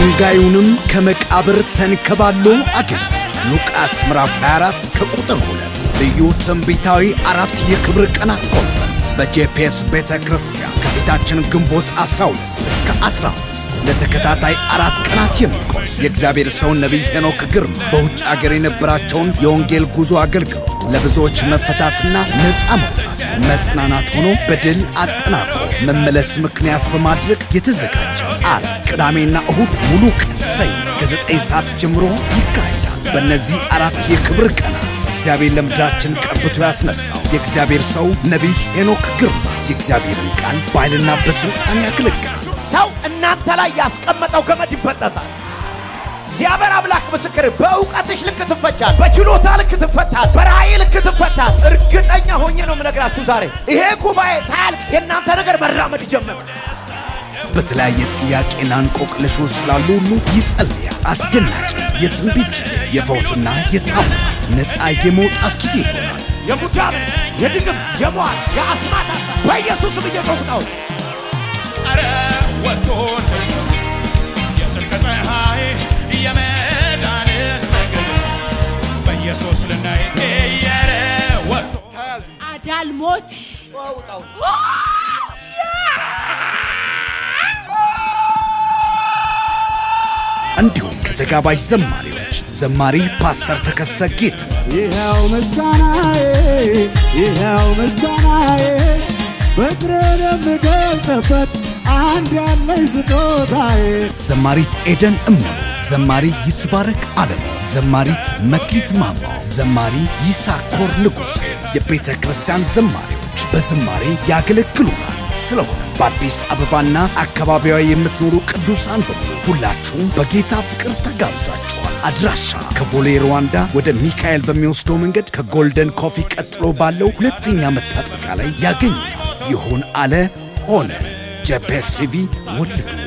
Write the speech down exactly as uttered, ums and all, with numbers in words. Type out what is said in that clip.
ድንጋዩንም ከመቃብር ተንከባሎ አገኙት ሉቃስ ምዕራፍ ሃያ አራት ከቁጥር ሁለት ልዩ ትንቢታዊ አራት የክብር ቀናት ኮንፈረንስ በጂፒኤስ ቤተክርስቲያን ከፊታችን ግንቦት አስራ ሁለት እስከ አስራ አምስት ለተከታታይ አራት ቀናት የሚቆይ የእግዚአብሔር ሰው ነብይ ሄኖክ ግርማ በውጭ አገር የነበራቸውን የወንጌል ጉዞ አገልግሎት ለብዙዎች መፈታትና ነፃ መውጣት መጽናናት ሆኖ በድል አጠናቆ መመለስ ምክንያት በማድረግ የተዘጋጀ አርብ ቅዳሜና እሁድ ሙሉ ቀን ሰኞ ከዘጠኝ ሰዓት ጀምሮ ይካሄዳል። በእነዚህ አራት የክብር ቀናት እግዚአብሔር ለምድራችን ቀብቶ ያስነሳው የእግዚአብሔር ሰው ነብይ ሄኖክ ግርማ የእግዚአብሔርን ቃል በኃይልና በስልጣን ያገለግላል። ሰው እናንተ ላይ ያስቀመጠው ገመድ ይበጠሳል። እግዚአብሔር አምላክ ምስክር በእውቀትሽ ልክ ትፈቻል፣ በችሎታ ልክ ትፈታል፣ በራእይ ልክ ትፈታል። እርግጠኛ ሆኜ ነው የምነግራችሁ ዛሬ ይሄ ጉባኤ ሳያልቅ የእናንተ ነገር መራመድ ይጀምራል። በተለያየ ጥያቄና እንቆቅልሽ ውስጥ ላሉ ሁሉ ይጸልያል። አስደናቂ የትንቢት ጊዜ፣ የፈውስና የታምራት ነፃ የመውጣት ጊዜ ይሆናል። የሙታን የድግም የሟል የአስማት ሐሳብ በኢየሱስም እየተወጣው አረ ወጥቶን የጽድቅ ፀሐይ የመዳንን መንገድ በኢየሱስ ልናይ እየረ ወጥቶ አዳልሞት ወጣው እንዲሁም ከተጋባዥ ዘማሪዎች ዘማሪ ፓስተር ተከሰጌት ይሄው ምስጋናዬ ይሄው ምስጋናዬ በትረን ምገልጠበት አንድ ያለኝ ስጦታዬ ዘማሪት ኤደን እምሩ ዘማሪ ይትባረክ ዓለም ዘማሪት መክሊት ማማ ዘማሪ ይሳኮር ንጉሴ የቤተክርስቲያን ዘማሪዎች በዝማሬ ያገለግሉናል። ስለሆነ በአዲስ አበባና አካባቢዋ የምትኖሩ ቅዱሳን በሙሉ ሁላችሁም በጌታ ፍቅር ተጋብዛችኋል። አድራሻ ከቦሌ ሩዋንዳ ወደ ሚካኤል በሚወስደው መንገድ ከጎልደን ኮፊ ቀጥሎ ባለው ሁለተኛ መታጠፊያ ላይ ያገኙናል። ይሁን አለ ሆነ። ጂፒኤስ ቲቪ ወርልድ